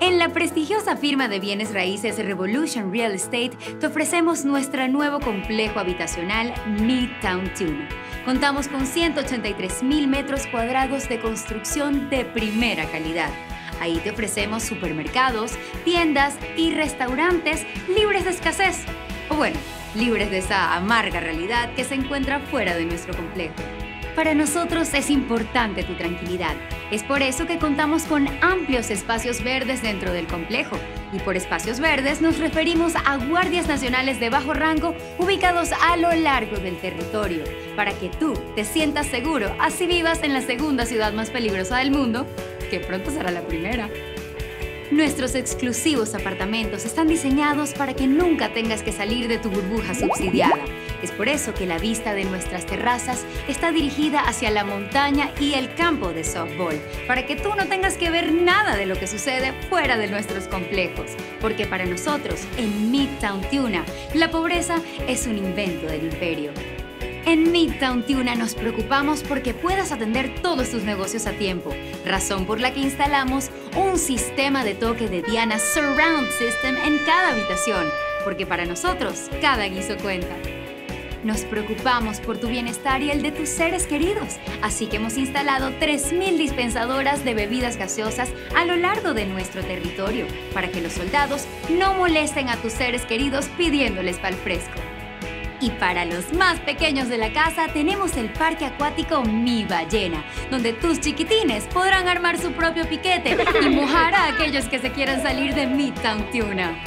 En la prestigiosa firma de bienes raíces Revolution Real Estate te ofrecemos nuestro nuevo complejo habitacional Midtown Tuna. Contamos con 183,000 metros cuadrados de construcción de primera calidad. Ahí te ofrecemos supermercados, tiendas y restaurantes libres de escasez. O bueno, libres de esa amarga realidad que se encuentra fuera de nuestro complejo. Para nosotros es importante tu tranquilidad. Es por eso que contamos con amplios espacios verdes dentro del complejo. Y por espacios verdes nos referimos a guardias nacionales de bajo rango ubicados a lo largo del territorio, para que tú te sientas seguro, así vivas en la segunda ciudad más peligrosa del mundo, que pronto será la primera. Nuestros exclusivos apartamentos están diseñados para que nunca tengas que salir de tu burbuja subsidiada. Es por eso que la vista de nuestras terrazas está dirigida hacia la montaña y el campo de softball, para que tú no tengas que ver nada de lo que sucede fuera de nuestros complejos. Porque para nosotros, en Midtown Tuna, la pobreza es un invento del imperio. En Midtown Tuna nos preocupamos porque puedas atender todos tus negocios a tiempo, razón por la que instalamos un sistema de toque de diana Surround System en cada habitación, porque para nosotros cada guiso cuenta. Nos preocupamos por tu bienestar y el de tus seres queridos, así que hemos instalado 3,000 dispensadoras de bebidas gaseosas a lo largo de nuestro territorio, para que los soldados no molesten a tus seres queridos pidiéndoles pal fresco. Y para los más pequeños de la casa tenemos el parque acuático Mi Ballena, donde tus chiquitines podrán armar su propio piquete y mojar a aquellos que se quieran salir de Midtown Tuna.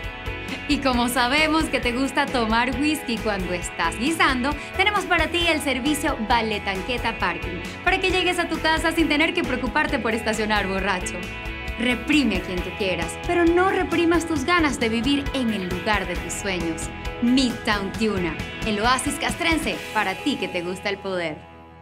Y como sabemos que te gusta tomar whisky cuando estás guisando, tenemos para ti el servicio Valet Tanqueta Parking, para que llegues a tu casa sin tener que preocuparte por estacionar borracho. Reprime a quien tú quieras, pero no reprimas tus ganas de vivir en el lugar de tus sueños. Midtown Tuna, el oasis castrense para ti que te gusta el poder.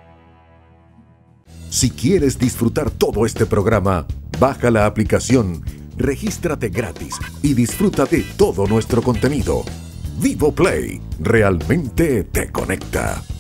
Si quieres disfrutar todo este programa, baja la aplicación, regístrate gratis y disfruta de todo nuestro contenido. Vivo Play realmente te conecta.